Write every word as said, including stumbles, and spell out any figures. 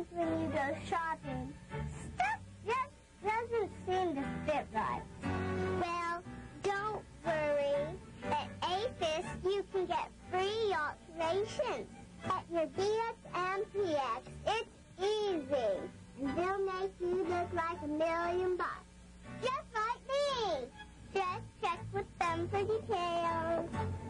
things when you go shopping. Stuff just doesn't seem to fit right. Well, don't worry. At A F E S, you can get free alterations. At your B X and P X, it's easy. And they'll make you look like a million bucks. Just like me. Just check with them for details.